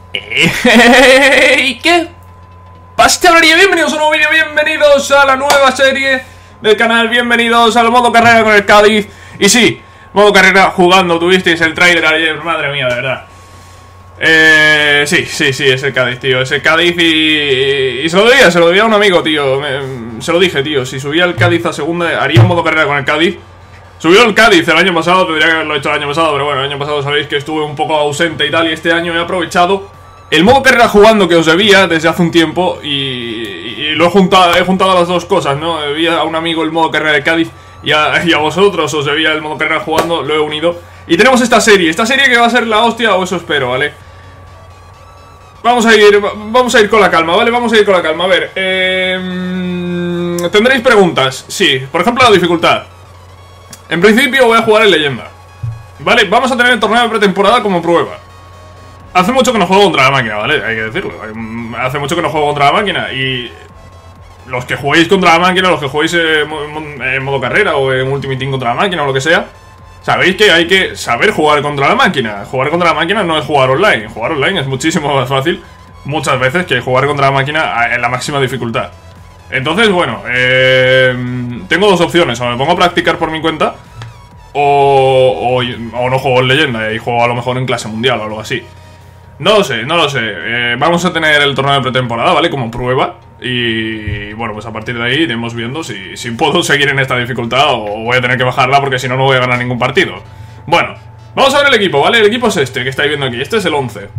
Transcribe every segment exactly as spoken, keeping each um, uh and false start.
¿Y qué pasa, chavalería? Bienvenidos a un nuevo vídeo, bienvenidos a la nueva serie del canal, bienvenidos al modo carrera con el Cádiz. Y sí, modo carrera jugando, tuvisteis el trailer ayer, madre mía, de verdad. Eh, sí, sí, sí, es el Cádiz, tío, es el Cádiz y, y, y se lo debía, se lo debía a un amigo, tío, me, se lo dije, tío, si subía el Cádiz a segunda, haría un modo carrera con el Cádiz. Subió el Cádiz el año pasado, tendría que haberlo hecho el año pasado, pero bueno, el año pasado sabéis que estuve un poco ausente y tal, y este año he aprovechado el modo carrera jugando que os debía desde hace un tiempo y, y lo he juntado, he juntado las dos cosas, ¿no? Debía a un amigo el modo carrera de Cádiz y a, y a vosotros os debía el modo carrera jugando, lo he unido. Y tenemos esta serie, esta serie que va a ser la hostia, o eso espero, ¿vale? Vamos a ir, vamos a ir con la calma, ¿vale? Vamos a ir con la calma, a ver, eh, ¿tendréis preguntas? Sí, por ejemplo la dificultad. En principio voy a jugar en leyenda, ¿vale? Vamos a tener el torneo de pretemporada como prueba. Hace mucho que no juego contra la máquina, ¿vale? Hay que decirlo. Hace mucho que no juego contra la máquina. Y los que juguéis contra la máquina, los que juguéis en modo carrera o en Ultimate Team contra la máquina o lo que sea, sabéis que hay que saber jugar contra la máquina. Jugar contra la máquina no es jugar online. Jugar online es muchísimo más fácil muchas veces que jugar contra la máquina en la máxima dificultad. Entonces, bueno, eh, tengo dos opciones. O me pongo a practicar por mi cuenta o, o, o no juego en leyenda y juego a lo mejor en clase mundial o algo así. No lo sé, no lo sé. Eh, vamos a tener el torneo de pretemporada, ¿vale? Como prueba. Y bueno, pues a partir de ahí iremos viendo si, si puedo seguir en esta dificultad o voy a tener que bajarla porque si no, no voy a ganar ningún partido. Bueno, vamos a ver el equipo, ¿vale? El equipo es este que estáis viendo aquí. Este es el once.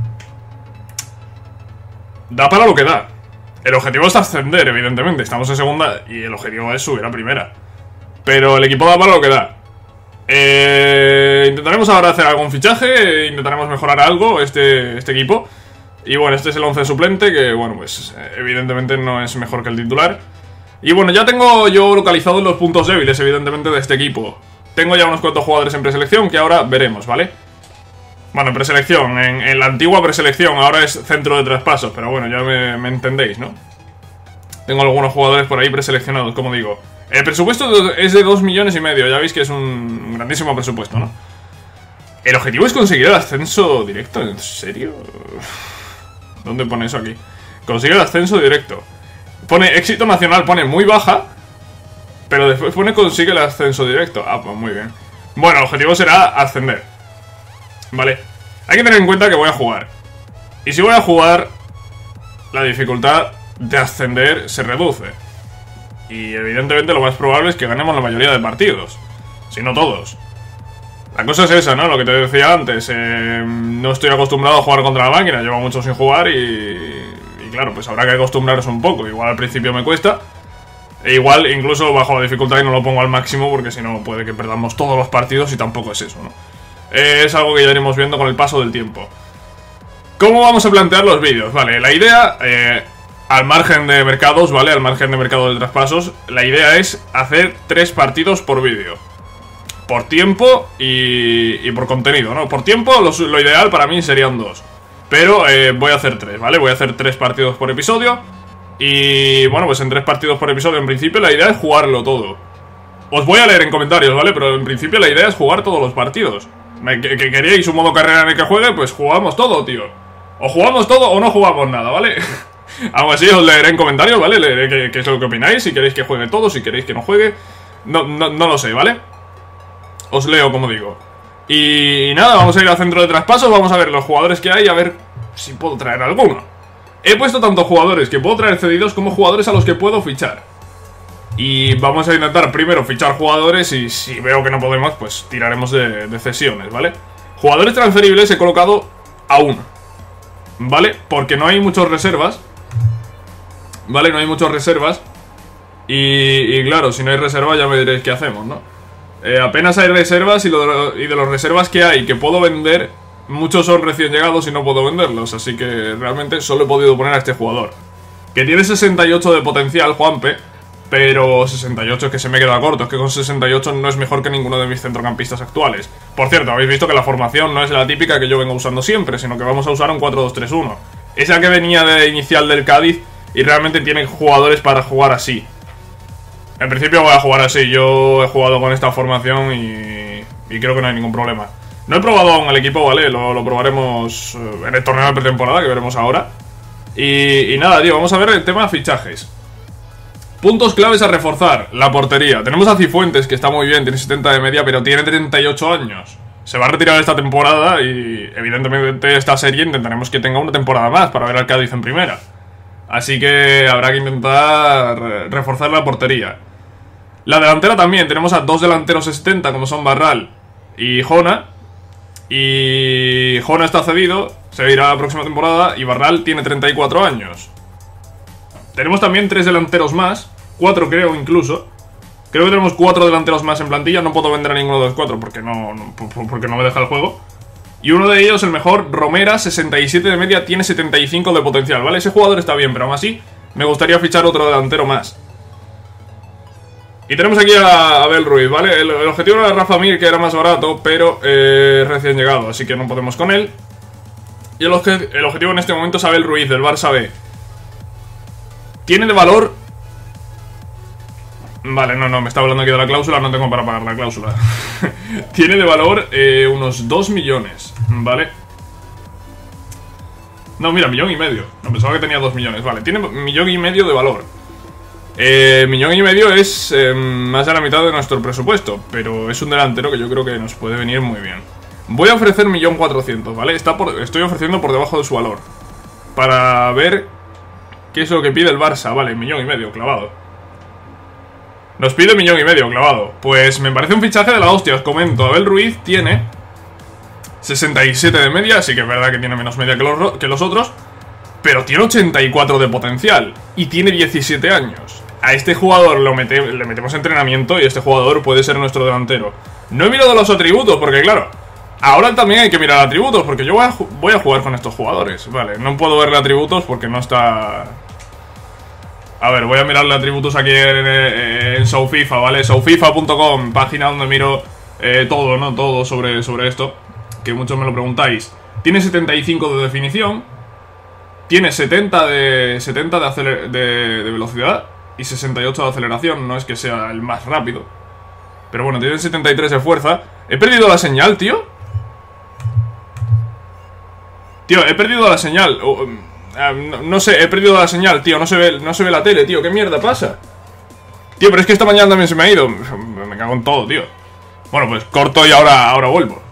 Da para lo que da. El objetivo es ascender, evidentemente. Estamos en segunda y el objetivo es subir a primera. Pero el equipo da para lo que da. Eh, intentaremos ahora hacer algún fichaje, intentaremos mejorar algo este, este equipo. Y bueno, este es el once suplente, que bueno, pues evidentemente no es mejor que el titular. Y bueno, ya tengo yo localizados los puntos débiles, evidentemente, de este equipo. Tengo ya unos cuantos jugadores en preselección que ahora veremos, ¿vale? Bueno, en preselección, en, en la antigua preselección, ahora es centro de traspasos, pero bueno, ya me, me entendéis, ¿no? Tengo algunos jugadores por ahí preseleccionados, como digo. El presupuesto es de dos millones y medio, ya veis que es un grandísimo presupuesto, ¿no? El objetivo es conseguir el ascenso directo, ¿en serio? ¿Dónde pone eso aquí? Conseguir el ascenso directo. Pone éxito nacional, pone muy baja, pero después pone consigue el ascenso directo. Ah, pues muy bien. Bueno, el objetivo será ascender. Vale, hay que tener en cuenta que voy a jugar. Y si voy a jugar, la dificultad de ascender se reduce. Y evidentemente lo más probable es que ganemos la mayoría de partidos, si no todos. La cosa es esa, ¿no? Lo que te decía antes, eh, no estoy acostumbrado a jugar contra la máquina, llevo mucho sin jugar y, y claro, pues habrá que acostumbrarse un poco. Igual al principio me cuesta, e igual incluso bajo la dificultad y no lo pongo al máximo porque si no puede que perdamos todos los partidos y tampoco es eso, ¿no? Eh, es algo que ya iremos viendo con el paso del tiempo. ¿Cómo vamos a plantear los vídeos? Vale, la idea... Eh, al margen de mercados, ¿vale? Al margen de mercado de traspasos, la idea es hacer tres partidos por vídeo. Por tiempo y, y por contenido, ¿no? Por tiempo, lo, lo ideal para mí serían dos. Pero eh, voy a hacer tres, ¿vale? Voy a hacer tres partidos por episodio. Y bueno, pues en tres partidos por episodio, en principio la idea es jugarlo todo. Os voy a leer en comentarios, ¿vale? Pero en principio la idea es jugar todos los partidos. ¿Que, que queréis un modo carrera en el que juegue? Pues jugamos todo, tío. O jugamos todo o no jugamos nada, ¿vale? Aún así os leeré en comentarios, ¿vale? Leeré qué, qué es lo que opináis, si queréis que juegue todo, si queréis que no juegue. No, no, no lo sé, ¿vale? Os leo, como digo. Y nada, vamos a ir al centro de traspasos, vamos a ver los jugadores que hay, a ver si puedo traer alguno. He puesto tanto jugadores que puedo traer cedidos como jugadores a los que puedo fichar. Y vamos a intentar primero fichar jugadores y si veo que no podemos, pues tiraremos de, de cesiones, ¿vale? Jugadores transferibles he colocado a uno, ¿vale? Porque no hay muchas reservas. Vale, no hay muchas reservas. Y, y claro, si no hay reservas ya me diréis qué hacemos, ¿no? Eh, apenas hay reservas y, lo de, y de las reservas que hay que puedo vender, muchos son recién llegados y no puedo venderlos. Así que realmente solo he podido poner a este jugador, que tiene sesenta y ocho de potencial, Juanpe. Pero sesenta y ocho es que se me queda corto. Es que con sesenta y ocho no es mejor que ninguno de mis centrocampistas actuales. Por cierto, habéis visto que la formación no es la típica que yo vengo usando siempre, sino que vamos a usar un cuatro dos tres uno. Esa que venía de inicial del Cádiz y realmente tiene jugadores para jugar así. En principio voy a jugar así. Yo he jugado con esta formación y, y creo que no hay ningún problema. No he probado aún el equipo, ¿vale? Lo, lo probaremos en el torneo de pretemporada, que veremos ahora. Y, y nada, tío, vamos a ver el tema de fichajes. Puntos claves a reforzar. La portería. Tenemos a Cifuentes, que está muy bien, tiene setenta de media, pero tiene treinta y ocho años. Se va a retirar esta temporada y evidentemente esta serie intentaremos que tenga una temporada más para ver al Cádiz en primera. Así que habrá que intentar reforzar la portería. La delantera también. Tenemos a dos delanteros setenta, como son Barral y Jona. Y Jona está cedido, se irá la próxima temporada. Y Barral tiene treinta y cuatro años. Tenemos también tres delanteros más, cuatro creo incluso. Creo que tenemos cuatro delanteros más en plantilla. No puedo vender a ninguno de los cuatro porque no, no, porque no me deja el juego. Y uno de ellos, el mejor, Romera, sesenta y siete de media, tiene setenta y cinco de potencial, ¿vale? Ese jugador está bien, pero aún así me gustaría fichar otro delantero más. Y tenemos aquí a Abel Ruiz, ¿vale? El, el objetivo era Rafa Mir, que era más barato, pero eh, recién llegado, así que no podemos con él. Y el, obje el objetivo en este momento es Abel Ruiz, del Barça B. Tiene de valor... Vale, no, no, me está hablando aquí de la cláusula, no tengo para pagar la cláusula. Tiene de valor eh, unos dos millones, ¿vale? No, mira, millón y medio. No, pensaba que tenía dos millones, vale. Tiene millón y medio de valor. Eh, millón y medio es eh, más de la mitad de nuestro presupuesto, pero es un delantero que yo creo que nos puede venir muy bien. Voy a ofrecer millón cuatrocientos, ¿vale? Está por, estoy ofreciendo por debajo de su valor, para ver qué es lo que pide el Barça. Vale, millón y medio, clavado. Nos pide millón y medio, clavado. Pues me parece un fichaje de la hostia, os comento. Abel Ruiz tiene sesenta y siete de media, así que es verdad que tiene menos media que los, que los otros, pero tiene ochenta y cuatro de potencial y tiene diecisiete años. A este jugador lo mete, le metemos entrenamiento y este jugador puede ser nuestro delantero. No he mirado los atributos porque, claro, ahora también hay que mirar atributos porque yo voy a, voy a jugar con estos jugadores. Vale, no puedo verle atributos porque no está... A ver, voy a mirarle atributos aquí en, en SoFifa, ¿vale? SoFifa punto com, página donde miro eh, todo, ¿no? Todo sobre, sobre esto, que muchos me lo preguntáis. Tiene setenta y cinco de definición, tiene setenta de, setenta de, aceler de, de velocidad y sesenta y ocho de aceleración. No es que sea el más rápido, pero bueno, tiene setenta y tres de fuerza. He perdido la señal, tío. Tío, he perdido la señal. Oh, no, no sé, he perdido la señal, tío. No se ve, no se ve la tele, tío. ¿Qué mierda pasa? Tío, pero es que esta mañana también se me ha ido. Me cago en todo, tío. Bueno, pues corto y ahora, ahora vuelvo.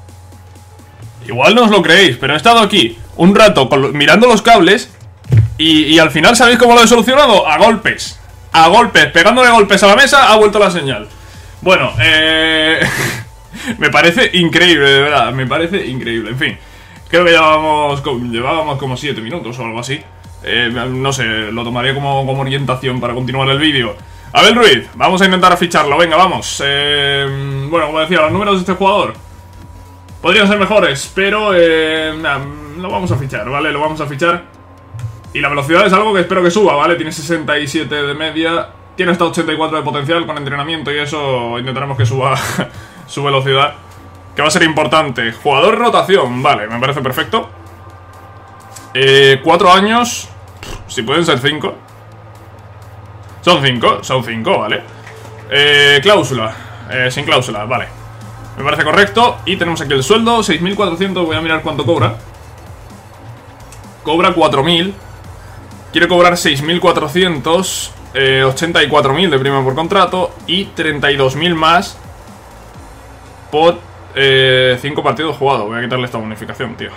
Igual no os lo creéis, pero he estado aquí un rato con, mirando los cables y, y al final, ¿sabéis cómo lo he solucionado? A golpes. A golpes, pegándole golpes a la mesa, ha vuelto la señal. Bueno, eh... me parece increíble, de verdad. Me parece increíble, en fin. Creo que llevábamos, llevábamos como siete minutos o algo así. eh, No sé, lo tomaría como, como orientación para continuar el vídeo. Abel Ruiz, vamos a intentar ficharlo, venga, vamos. eh, Bueno, como decía, los números de este jugador podrían ser mejores, pero eh, nah, lo vamos a fichar, ¿vale? Lo vamos a fichar. Y la velocidad es algo que espero que suba, ¿vale? Tiene sesenta y siete de media, tiene hasta ochenta y cuatro de potencial con entrenamiento y eso intentaremos que suba su velocidad, que va a ser importante. Jugador rotación, vale, me parece perfecto. eh, Cuatro años, si pueden ser cinco. Son cinco, son cinco, vale. eh, Cláusula, eh, sin cláusula, vale. Me parece correcto. Y tenemos aquí el sueldo, seis mil cuatrocientos, voy a mirar cuánto cobra. Cobra cuatro mil. Quiere cobrar seis mil cuatrocientos, eh, ochenta y cuatro mil de prima por contrato y treinta y dos mil más por eh, cinco partidos jugados. Voy a quitarle esta bonificación, tío.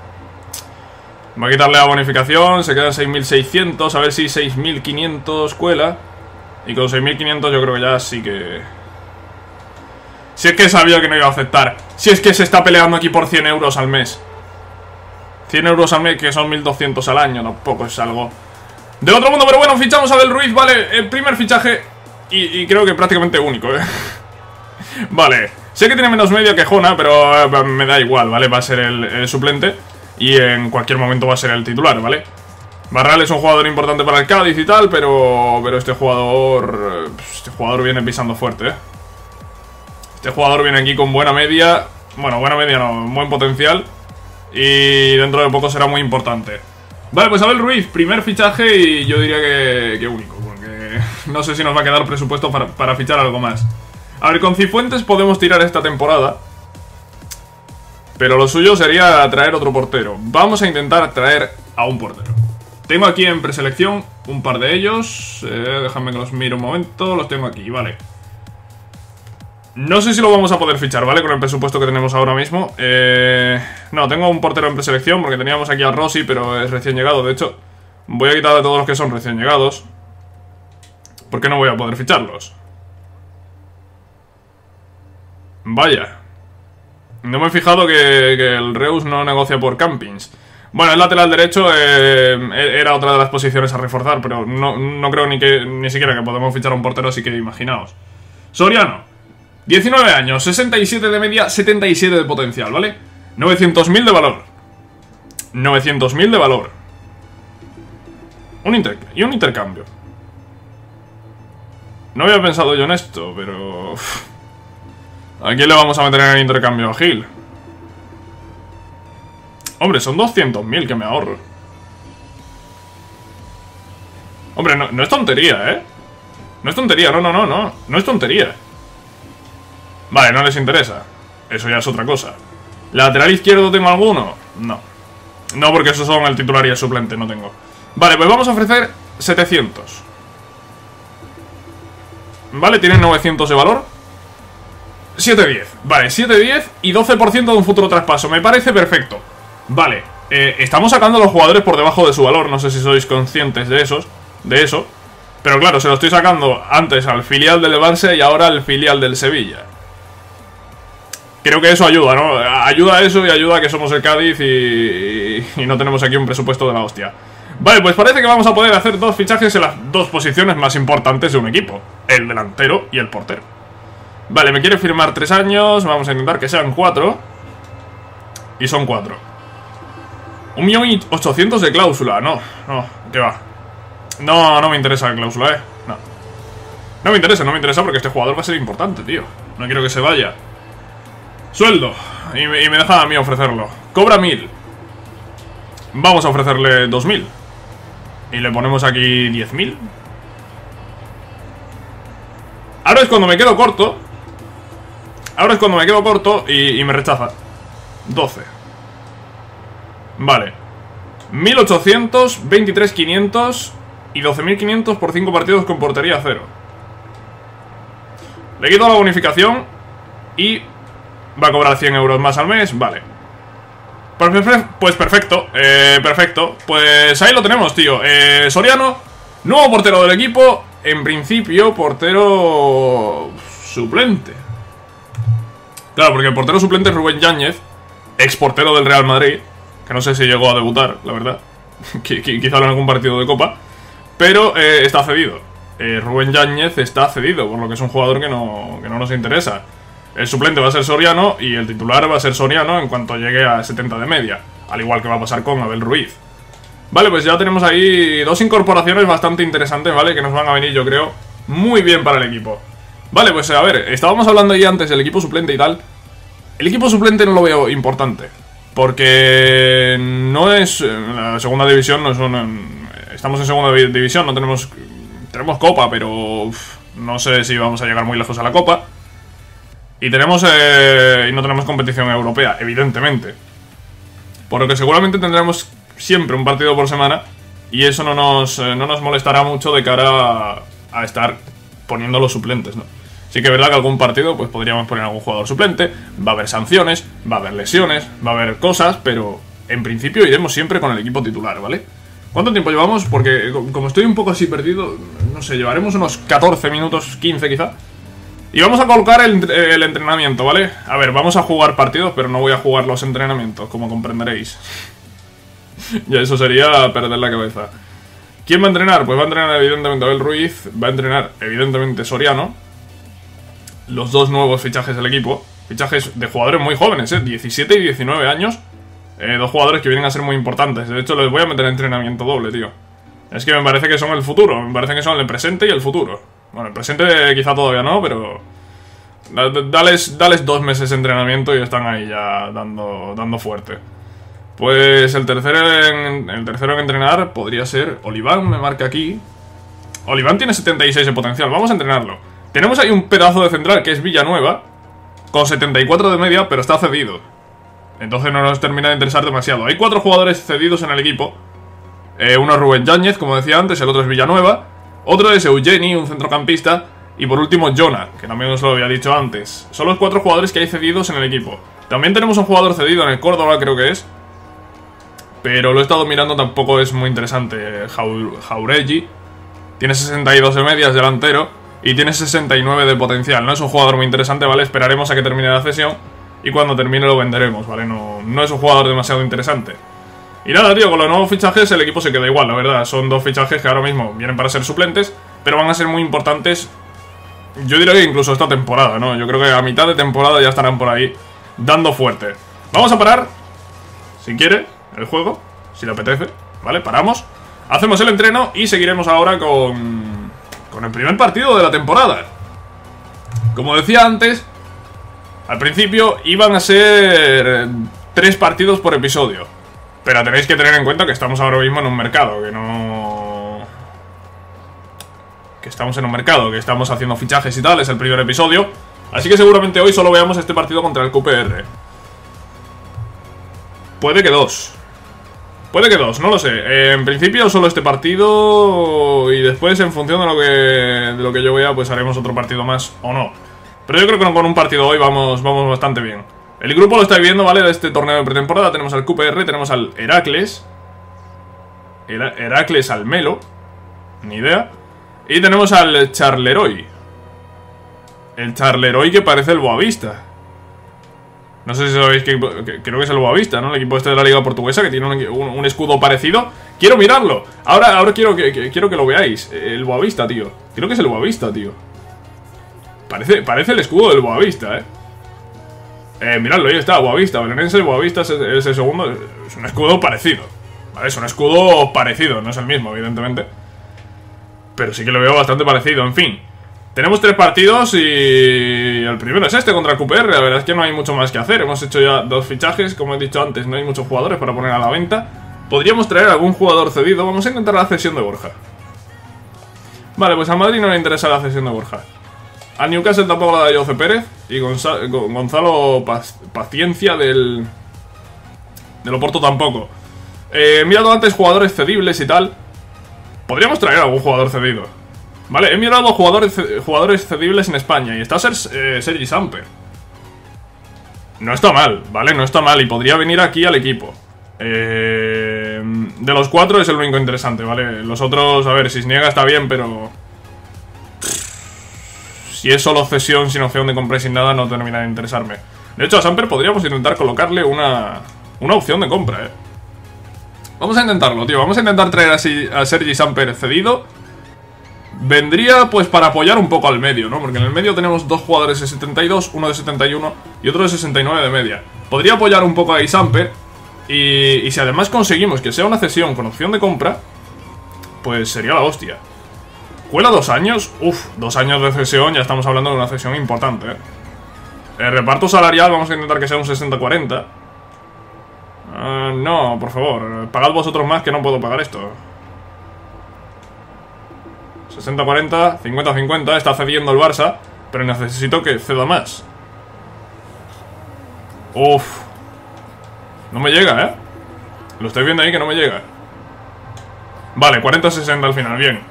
Voy a quitarle la bonificación, se quedan seis mil seiscientos, a ver si seis mil quinientos cuela. Y con seis mil quinientos yo creo que ya sí que... Si es que sabía que no iba a aceptar. Si es que se está peleando aquí por cien euros al mes. cien euros al mes, que son mil doscientos al año, tampoco es algo del otro mundo. Pero bueno, fichamos a Abel Ruiz, vale, el primer fichaje y, y creo que prácticamente único, ¿eh? Vale, sé que tiene menos media que Jona, pero eh, me da igual, ¿vale? Va a ser el, el suplente y en cualquier momento va a ser el titular, ¿vale? Barral es un jugador importante para el Cádiz y tal, pero, pero este jugador, este jugador viene pisando fuerte, ¿eh? Este jugador viene aquí con buena media, bueno, buena media no, buen potencial. Y dentro de poco será muy importante. Vale, pues Abel Ruiz, primer fichaje y yo diría que, que único, porque no sé si nos va a quedar presupuesto para, para fichar algo más. A ver, con Cifuentes podemos tirar esta temporada. Pero lo suyo sería traer otro portero. Vamos a intentar traer a un portero. Tengo aquí en preselección un par de ellos. Eh, déjame que los mire un momento. Los tengo aquí, vale. No sé si lo vamos a poder fichar, ¿vale? Con el presupuesto que tenemos ahora mismo. Eh, no, tengo un portero en preselección porque teníamos aquí a Rossi, pero es recién llegado. De hecho, voy a quitar a todos los que son recién llegados, porque no voy a poder ficharlos. Vaya. No me he fijado que, que el Reus no negocia por campings. Bueno, el lateral derecho eh, era otra de las posiciones a reforzar, pero no, no creo ni que ni siquiera que podemos fichar a un portero, así que imaginaos. Soriano, diecinueve años, sesenta y siete de media, setenta y siete de potencial, ¿vale? novecientos mil de valor. novecientos mil de valor. Un inter y un intercambio. No había pensado yo en esto, pero... ¿a quién le vamos a meter en el intercambio? A Gil. Hombre, son doscientos mil que me ahorro. Hombre, no, no es tontería, ¿eh? No es tontería, no, no, no, no. No es tontería. Vale, no les interesa. Eso ya es otra cosa. ¿Lateral izquierdo tengo alguno? No. No, porque esos son el titular y el suplente, no tengo. Vale, pues vamos a ofrecer setecientos. Vale, tienen novecientos de valor. siete diez. Vale, siete diez y doce por ciento de un futuro traspaso. Me parece perfecto. Vale, eh, estamos sacando a los jugadores por debajo de su valor. No sé si sois conscientes de esos, de eso. Pero claro, se lo estoy sacando antes al filial del Levante y ahora al filial del Sevilla. Creo que eso ayuda, ¿no? Ayuda a eso y ayuda a que somos el Cádiz y, y no tenemos aquí un presupuesto de la hostia. Vale, pues parece que vamos a poder hacer dos fichajes en las dos posiciones más importantes de un equipo. El delantero y el portero. Vale, me quiere firmar tres años. Vamos a intentar que sean cuatro. Y son cuatro. Un millón y ochocientos de cláusula. No, no, ¿qué va? No, no me interesa la cláusula, eh. No. No me interesa, no me interesa porque este jugador va a ser importante, tío. No quiero que se vaya. Sueldo. Y me, y me deja a mí ofrecerlo. Cobra mil. Vamos a ofrecerle dos mil. Y le ponemos aquí diez mil. Ahora es cuando me quedo corto. Ahora es cuando me quedo corto y, y me rechaza. doce. Vale. mil ochocientos, veintitrés mil quinientos y doce mil quinientos por cinco partidos con portería cero. Le quito la bonificación y va a cobrar cien euros más al mes. Vale. Pues perfecto, eh, perfecto. Pues ahí lo tenemos, tío. eh, Soriano, nuevo portero del equipo. En principio, portero suplente. Claro, porque el portero suplente es Rubén Yáñez, ex portero del Real Madrid, que no sé si llegó a debutar, la verdad. Quizá en algún partido de Copa. Pero eh, está cedido. eh, Rubén Yáñez está cedido, por lo que es un jugador que no, que no nos interesa. El suplente va a ser Soriano y el titular va a ser Soriano en cuanto llegue a setenta de media. Al igual que va a pasar con Abel Ruiz. Vale, pues ya tenemos ahí dos incorporaciones bastante interesantes, ¿vale? Que nos van a venir, yo creo, muy bien para el equipo. Vale, pues a ver, estábamos hablando ya antes del equipo suplente y tal. El equipo suplente no lo veo importante, porque no es... La segunda división no es un... Estamos en segunda división, no tenemos... Tenemos Copa, pero... Uf, no sé si vamos a llegar muy lejos a la Copa. Y tenemos... Eh, y no tenemos competición europea, evidentemente. Por lo que seguramente tendremos siempre un partido por semana. Y eso no nos, eh, no nos molestará mucho de cara a, a estar poniendo los suplentes, ¿no? Sí que es verdad que algún partido pues podríamos poner algún jugador suplente. Va a haber sanciones, va a haber lesiones, va a haber cosas, pero en principio iremos siempre con el equipo titular, ¿vale? ¿Cuánto tiempo llevamos? Porque como estoy un poco así perdido, no sé, llevaremos unos catorce minutos, quince quizá. Y vamos a colocar el, el entrenamiento, ¿vale? A ver, vamos a jugar partidos, pero no voy a jugar los entrenamientos, como comprenderéis. Ya eso sería perder la cabeza. ¿Quién va a entrenar? Pues va a entrenar evidentemente Abel Ruiz, va a entrenar evidentemente Soriano. Los dos nuevos fichajes del equipo. Fichajes de jugadores muy jóvenes, ¿eh? diecisiete y diecinueve años. Eh, dos jugadores que vienen a ser muy importantes. De hecho, les voy a meter en entrenamiento doble, tío. Es que me parece que son el futuro. Me parece que son el presente y el futuro. Bueno, el presente quizá todavía no, pero... Dales, dales dos meses de entrenamiento y están ahí ya dando, dando fuerte. Pues el tercero, en, el tercero en entrenar podría ser Oliván, me marca aquí. Oliván tiene setenta y seis de potencial, vamos a entrenarlo. Tenemos ahí un pedazo de central que es Villanueva, con setenta y cuatro de media, pero está cedido. Entonces no nos termina de interesar demasiado. Hay cuatro jugadores cedidos en el equipo. eh, Uno es Rubén Yáñez, como decía antes. El otro es Villanueva. Otro es Eugeni, un centrocampista. Y por último Jonah, que también os lo había dicho antes. Son los cuatro jugadores que hay cedidos en el equipo. También tenemos un jugador cedido en el Córdoba, creo que es. Pero lo he estado mirando, tampoco es muy interesante. Jauregui. Tiene sesenta y dos de medias, delantero. Y tiene sesenta y nueve de potencial. No es un jugador muy interesante, ¿vale? Esperaremos a que termine la cesión. Y cuando termine lo venderemos, ¿vale? No, no es un jugador demasiado interesante. Y nada, tío, con los nuevos fichajes el equipo se queda igual, la verdad. Son dos fichajes que ahora mismo vienen para ser suplentes, pero van a ser muy importantes. Yo diría que incluso esta temporada, ¿no? Yo creo que a mitad de temporada ya estarán por ahí dando fuerte. Vamos a parar, si quiere, el juego, si le apetece, ¿vale? Paramos, hacemos el entreno y seguiremos ahora con, con el primer partido de la temporada. Como decía antes, al principio iban a ser tres partidos por episodio. Pero tenéis que tener en cuenta que estamos ahora mismo en un mercado, que no... Que estamos en un mercado, que estamos haciendo fichajes y tal, es el primer episodio. Así que seguramente hoy solo veamos este partido contra el Q P R. Puede que dos. Puede que dos, no lo sé. Eh, en principio solo este partido y después en función de lo que, de lo que yo vea, pues haremos otro partido más o no. Pero yo creo que con un partido hoy vamos, vamos bastante bien. El grupo lo estáis viendo, ¿vale? De este torneo de pretemporada. Tenemos al Q P R, tenemos al Heracles. Her Heracles al Melo. Ni idea. Y tenemos al Charleroi. El Charleroi que parece el Boavista. No sé si sabéis que, que creo que es el Boavista, ¿no? El equipo este de la Liga Portuguesa que tiene un, un, un escudo parecido. Quiero mirarlo. Ahora, ahora quiero, que, que, quiero que lo veáis. El Boavista, tío. Creo que es el Boavista, tío. Parece, parece el escudo del Boavista, eh. Eh, miradlo, ahí está, Boavista, Belenenses, Boavista es, es el segundo, es un escudo parecido, ¿vale? Es un escudo parecido, no es el mismo, evidentemente. Pero sí que lo veo bastante parecido, en fin. Tenemos tres partidos y el primero es este contra el Q P R, la verdad es que no hay mucho más que hacer. Hemos hecho ya dos fichajes, como he dicho antes, no hay muchos jugadores para poner a la venta. Podríamos traer algún jugador cedido, vamos a intentar la cesión de Borja. Vale, pues a Madrid no le interesa la cesión de Borja. Al Newcastle tampoco la da Jose Pérez. Y Gonzalo, Gonzalo Paciencia del... del Oporto tampoco. eh, He mirado antes jugadores cedibles y tal. Podríamos traer algún jugador cedido, vale, he mirado jugadores, jugadores cedibles en España. Y está Ser, eh, Sergi Samper. No está mal, vale, no está mal. Y podría venir aquí al equipo. eh, De los cuatro es el único interesante, vale. Los otros, a ver, Cisniega está bien, pero... si es solo cesión sin opción de compra y sin nada, no termina de interesarme. De hecho, a Samper podríamos intentar colocarle una, una opción de compra, eh. Vamos a intentarlo, tío. Vamos a intentar traer así a Sergi Samper cedido. Vendría, pues, para apoyar un poco al medio, ¿no? Porque en el medio tenemos dos jugadores de setenta y dos, uno de setenta y uno y otro de sesenta y nueve de media. Podría apoyar un poco a Samper. Y, y si además conseguimos que sea una cesión con opción de compra, pues sería la hostia. ¿Cuela dos años? Uf, dos años de cesión, ya estamos hablando de una cesión importante, ¿eh? El reparto salarial vamos a intentar que sea un sesenta cuarenta. uh, No, por favor, pagad vosotros más que no puedo pagar esto. sesenta cuarenta, cincuenta cincuenta, está cediendo el Barça, pero necesito que ceda más. Uf. No me llega, ¿eh? Lo estáis viendo ahí que no me llega. Vale, cuarenta sesenta al final, bien.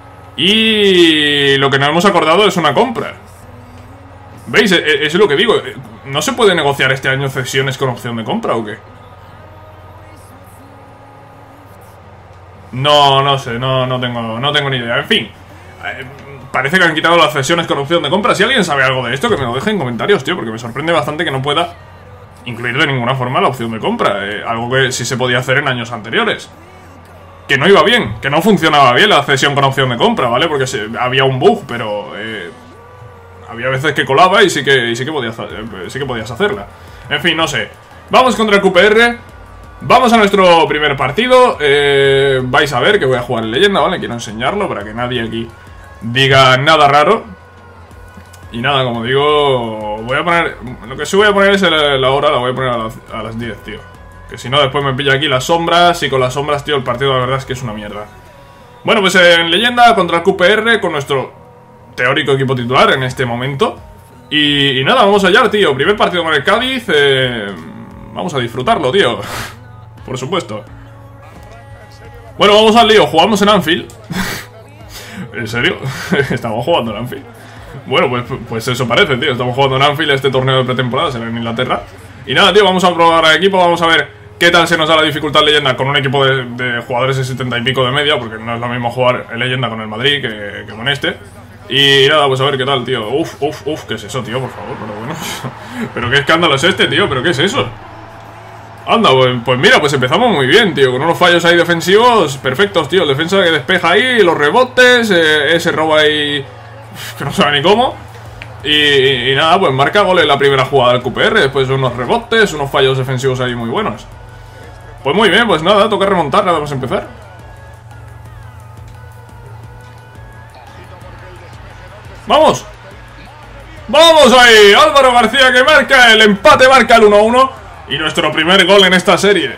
Y lo que nos hemos acordado es una compra. ¿Veis? Es lo que digo. ¿No se puede negociar este año cesiones con opción de compra o qué? No, no sé, no, no tengo, no tengo ni idea. En fin, eh, parece que han quitado las cesiones con opción de compra. Si alguien sabe algo de esto, que me lo deje en comentarios, tío, porque me sorprende bastante que no pueda incluir de ninguna forma la opción de compra. eh, Algo que sí se podía hacer en años anteriores. Que no iba bien, que no funcionaba bien la cesión con opción de compra, ¿vale? Porque se, había un bug, pero eh, había veces que colaba y sí que, y sí, que podías, eh, sí que podías hacerla. En fin, no sé. Vamos contra el Q P R. Vamos a nuestro primer partido. eh, Vais a ver que voy a jugar en leyenda, ¿vale? Quiero enseñarlo para que nadie aquí diga nada raro. Y nada, como digo, voy a poner... Lo que sí voy a poner es la, la hora, la voy a poner a las, a las diez, tío. Que si no, después me pilla aquí las sombras. Y con las sombras, tío, el partido la verdad es que es una mierda. Bueno, pues en leyenda contra el Q P R, con nuestro teórico equipo titular en este momento. Y, y nada, vamos allá, tío. Primer partido con el Cádiz. eh, vamos a disfrutarlo, tío. Por supuesto. Bueno, vamos al lío, jugamos en Anfield. ¿En serio? Estamos jugando en Anfield. Bueno, pues, pues eso parece, tío. Estamos jugando en Anfield este torneo de pretemporada, será en Inglaterra. Y nada, tío, vamos a probar el equipo, vamos a ver qué tal se nos da la dificultad leyenda con un equipo de, de jugadores de setenta y pico de media, porque no es lo mismo jugar en leyenda con el Madrid que, que con este. Y nada, pues a ver qué tal, tío. Uf, uf, uf, ¿qué es eso, tío? Por favor, pero bueno. Pero qué escándalo es este, tío, pero qué es eso. Anda, pues, pues mira, pues empezamos muy bien, tío. Con unos fallos ahí defensivos perfectos, tío. El defensa que despeja ahí, los rebotes, eh, ese robo ahí que no sabe ni cómo. Y, y nada, pues marca gol en la primera jugada del Q P R. Después unos rebotes, unos fallos defensivos ahí muy buenos. Pues muy bien, pues nada, toca remontar, nada más empezar. ¡Vamos! ¡Vamos ahí! Álvaro García que marca el empate, marca el uno uno. Y nuestro primer gol en esta serie.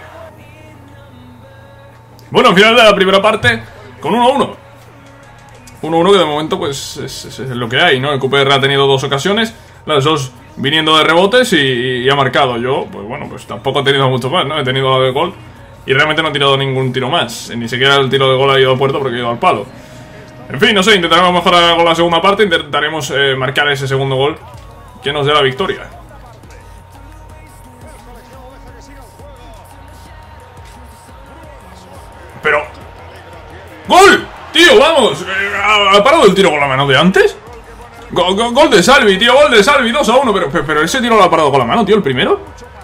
Bueno, final de la primera parte con uno uno. uno uno que de momento pues es, es, es lo que hay, ¿no? El Q P R ha tenido dos ocasiones, las dos viniendo de rebotes y, y ha marcado. Yo, pues bueno, pues tampoco he tenido mucho más, ¿no? He tenido la de gol y realmente no he tirado ningún tiro más. Ni siquiera el tiro de gol ha ido al puerto porque ha ido al palo. En fin, no sé, intentaremos mejorar con la segunda parte. Intentaremos eh, marcar ese segundo gol que nos dé la victoria. Pero... ¡Gol! Tío, vamos. ¿Ha parado el tiro con la mano de antes? Go, go, gol de Salvi, tío, gol de Salvi, dos a uno. Pero, pero, pero ese tiro lo ha parado con la mano, tío, el primero.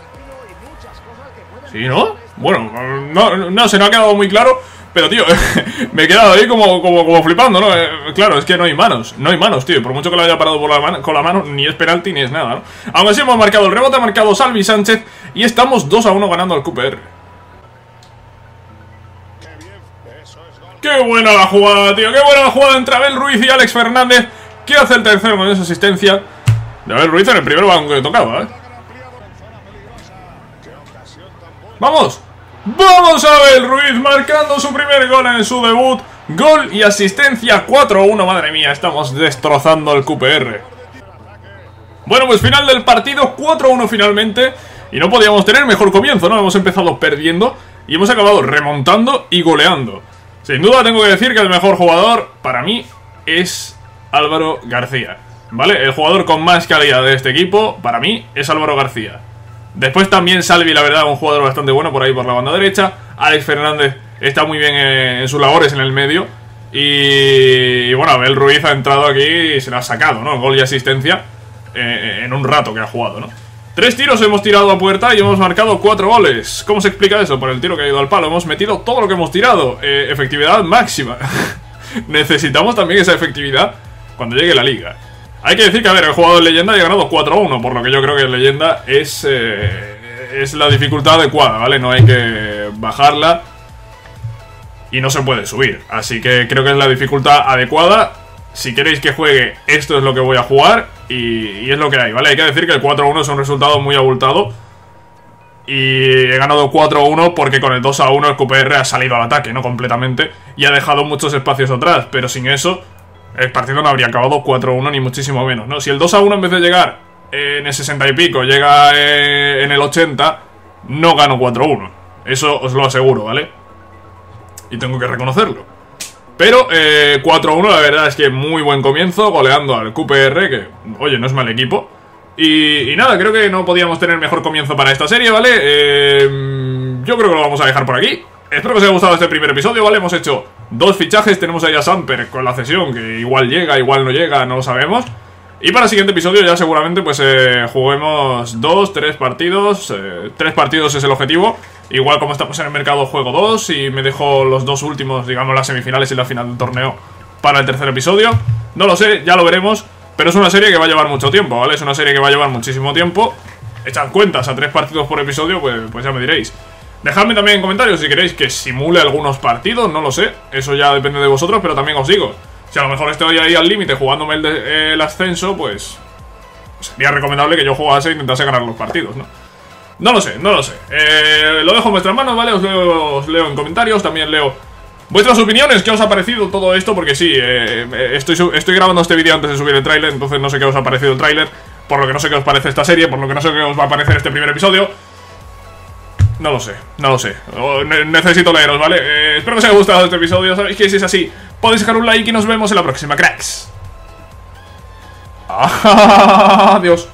¿Sí, no? Bueno, no, no se me ha quedado muy claro. Pero, tío, me he quedado ahí como, como, como flipando, ¿no? Eh, claro, es que no hay manos, no hay manos, tío. Por mucho que lo haya parado por la mano, con la mano, ni es penalti ni es nada, ¿no? Aún así hemos marcado el rebote, ha marcado Salvi Sánchez y estamos dos a uno ganando al Q P R. ¡Qué buena la jugada, tío! ¡Qué buena la jugada entre Abel Ruiz y Alex Fernández! ¿Qué hace el tercero con esa asistencia de Abel Ruiz en el primer balón que le tocaba, eh? ¡Vamos! ¡Vamos a Abel Ruiz marcando su primer gol en su debut! Gol y asistencia cuatro a uno, madre mía, estamos destrozando el Q P R. Bueno, pues final del partido, cuatro a uno finalmente. Y no podíamos tener mejor comienzo, ¿no? Hemos empezado perdiendo y hemos acabado remontando y goleando. Sin duda tengo que decir que el mejor jugador para mí es Álvaro García, ¿vale? El jugador con más calidad de este equipo para mí es Álvaro García. Después también Salvi, la verdad, un jugador bastante bueno por ahí por la banda derecha. Alex Fernández está muy bien en sus labores en el medio. Y, y bueno, Abel Ruiz ha entrado aquí y se la ha sacado, ¿no? Gol y asistencia eh, en un rato que ha jugado, ¿no? Tres tiros hemos tirado a puerta y hemos marcado cuatro goles. ¿Cómo se explica eso? Por el tiro que ha ido al palo. Hemos metido todo lo que hemos tirado. Eh, efectividad máxima. Necesitamos también esa efectividad cuando llegue la liga. Hay que decir que, a ver, el jugador de leyenda ha ganado cuatro a uno, por lo que yo creo que en leyenda es, eh, es la dificultad adecuada, ¿vale? No hay que bajarla y no se puede subir. Así que creo que es la dificultad adecuada. Si queréis que juegue, esto es lo que voy a jugar y, y es lo que hay, ¿vale? Hay que decir que el cuatro a uno es un resultado muy abultado y he ganado cuatro a uno porque con el dos a uno el Q P R ha salido al ataque, ¿no? Completamente, y ha dejado muchos espacios atrás, pero sin eso el partido no habría acabado cuatro a uno ni muchísimo menos, ¿no? Si el dos a uno en vez de llegar en el sesenta y pico llega en el ochenta, no gano cuatro a uno. Eso os lo aseguro, ¿vale? Y tengo que reconocerlo. Pero eh, cuatro a uno la verdad es que muy buen comienzo, goleando al Q P R, que, oye, no es mal equipo. Y, y nada, creo que no podíamos tener mejor comienzo para esta serie, ¿vale? Eh, yo creo que lo vamos a dejar por aquí. Espero que os haya gustado este primer episodio, ¿vale? Hemos hecho dos fichajes, tenemos ahí a Samper con la cesión, que igual llega, igual no llega, no lo sabemos. Y para el siguiente episodio ya seguramente pues eh, juguemos dos, tres partidos. eh, Tres partidos es el objetivo. Igual como estamos en el mercado juego dos y me dejo los dos últimos, digamos las semifinales y la final del torneo para el tercer episodio. No lo sé, ya lo veremos. Pero es una serie que va a llevar mucho tiempo, ¿vale? Es una serie que va a llevar muchísimo tiempo. Echad cuentas a tres partidos por episodio, pues, pues ya me diréis. Dejadme también en comentarios si queréis que simule algunos partidos, no lo sé. Eso ya depende de vosotros, pero también os digo, si a lo mejor estoy ahí al límite jugándome el, de, el ascenso, pues sería recomendable que yo jugase e intentase ganar los partidos, ¿no? No lo sé, no lo sé. Eh, lo dejo en vuestras manos, ¿vale? Os leo, os leo en comentarios, también leo vuestras opiniones, ¿qué os ha parecido todo esto? Porque sí, eh, estoy, estoy grabando este vídeo antes de subir el tráiler, entonces no sé qué os ha parecido el tráiler, por lo que no sé qué os parece esta serie, por lo que no sé qué os va a parecer este primer episodio. No lo sé, no lo sé. Ne necesito leeros, ¿vale? Eh, espero que os haya gustado este episodio. Sabéis que si es así, podéis dejar un like y nos vemos en la próxima, cracks. Adiós.